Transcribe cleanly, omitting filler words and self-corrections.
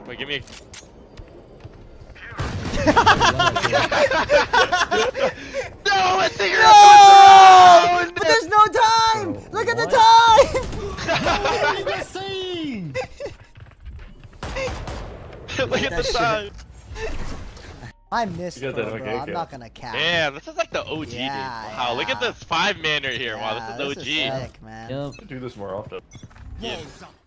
Wait, give me a... No, I think No! But there's no time! Look at the time! Look at the time! I missed pro, bro. Okay, I'm not gonna cap. Damn, this is like the OG dude. Wow, look at this 5-man right here. Wow, this is OG. Is sick, man. Do this more often. Yeah.